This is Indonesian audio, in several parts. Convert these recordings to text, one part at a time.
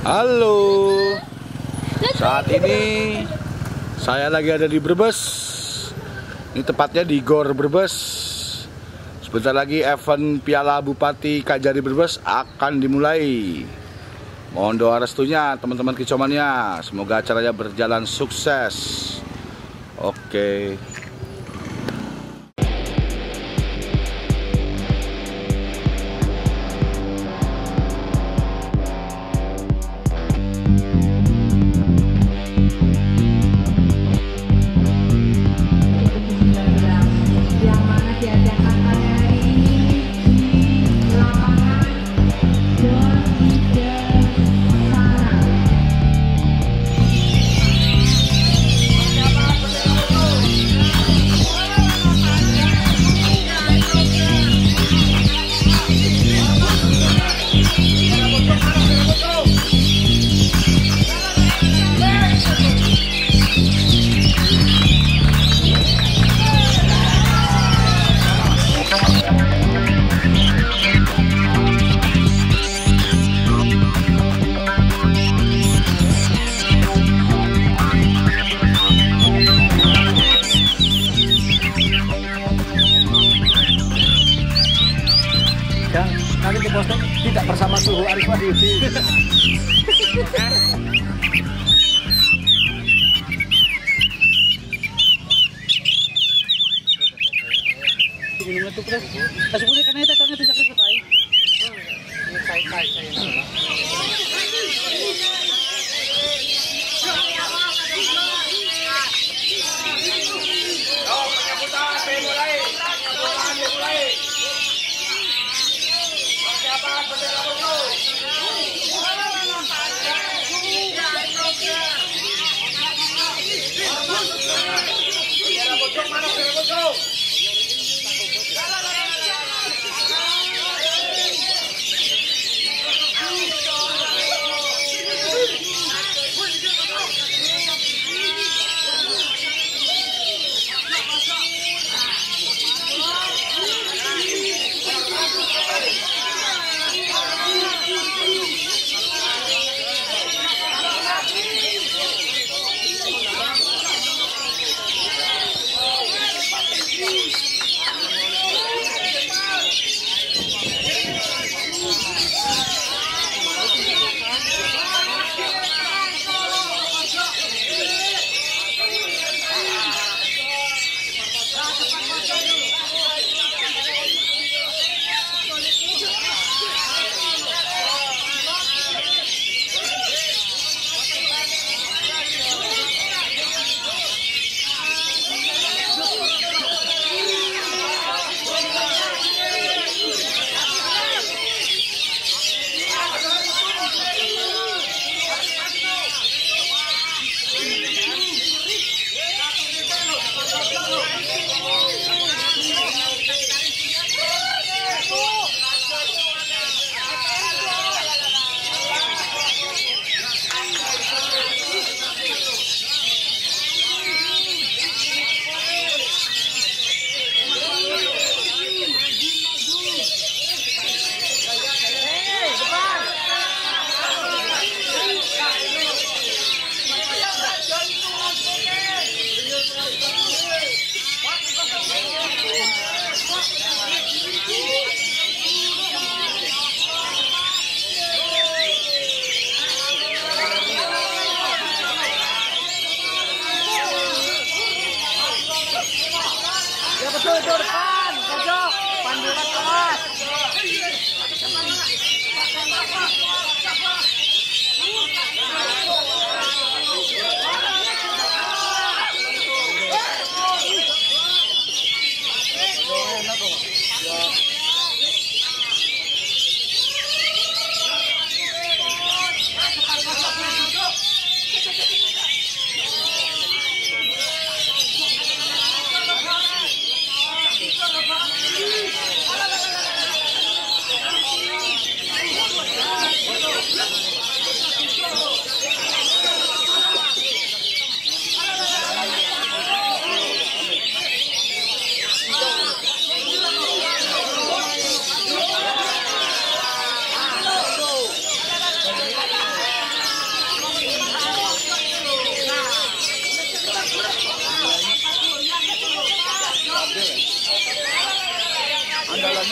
Halo. Saat ini saya lagi ada di Brebes. Ini tepatnya di Gor Brebes. Sebentar lagi event Piala Bupati Kajari Brebes akan dimulai. Mohon doa restunya teman-teman kicomannya. Semoga acaranya berjalan sukses. Oke. Nanti ke posting tidak bersama suhu Arif Wahyudi.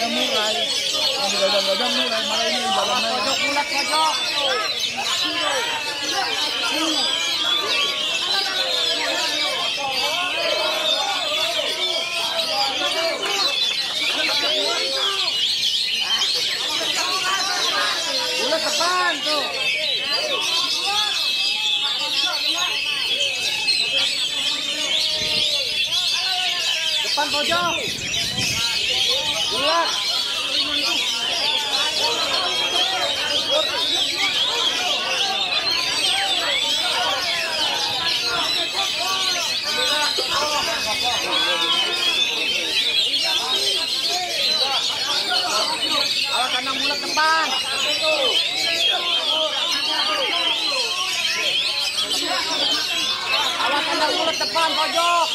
jalannya mulai. Yang digadang-gadang mulai, malah ini jalannya. Pojok bulat pojok. Bulat depan tuh. Depan pojok. Bulat. Awas kandang bulat depan. Awas kandang bulat depan pojok.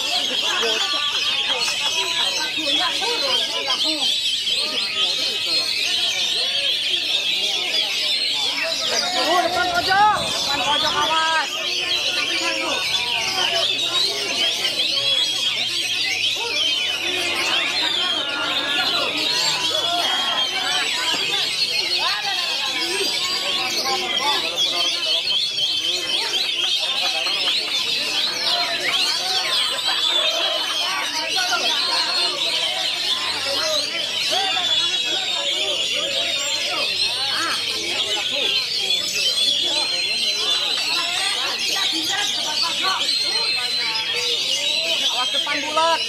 Depan pojok. Depan pojok awas. Awas depan bulat.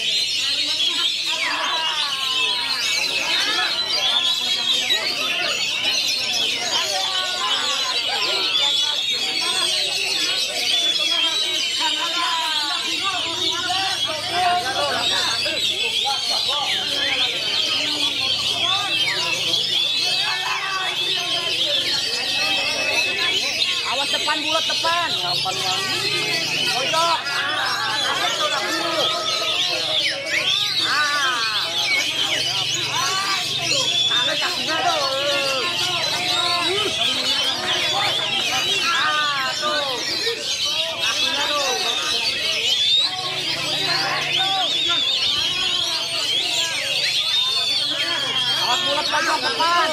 Awas depan bulat depan. Pojok. Awas bulat pojok depan.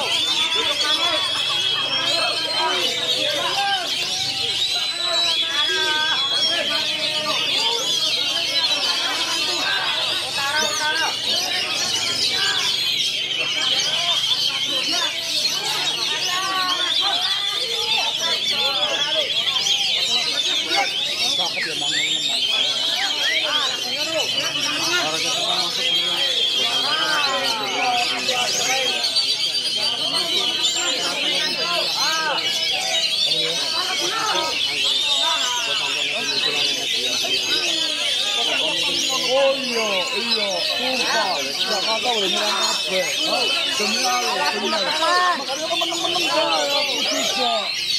Oh iya, sumpah. Jakarta udah nyerang kabeh. Demi Allah, bener. Makanya temen-temen saya aku juga.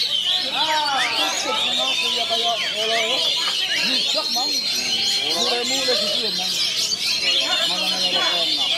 Cukup aku ya kayak kalau bijak mang. Mulai-mulai gitu ya mang. Malah ngelok enak.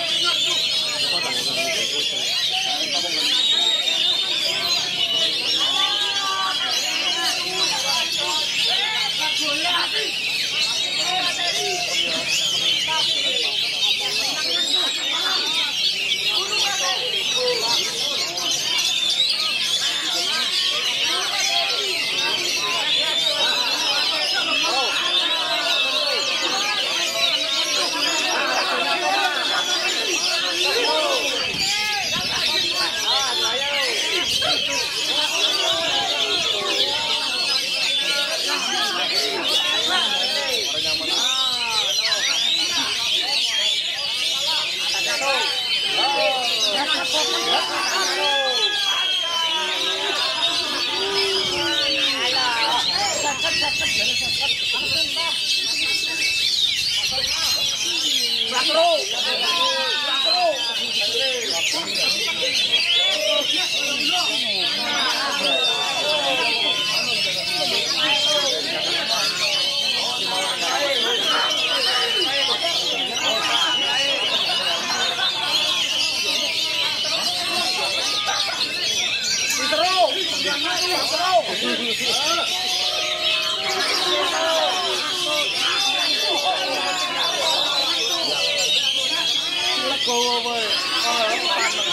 Go away.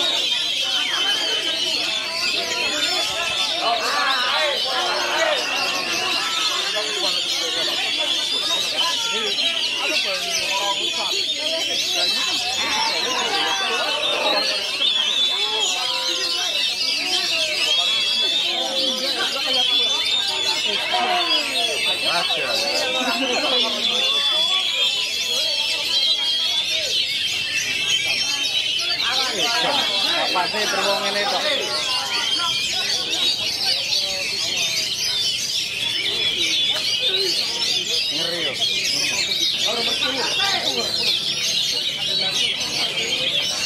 nih terowong ini kok. Ngeri yo.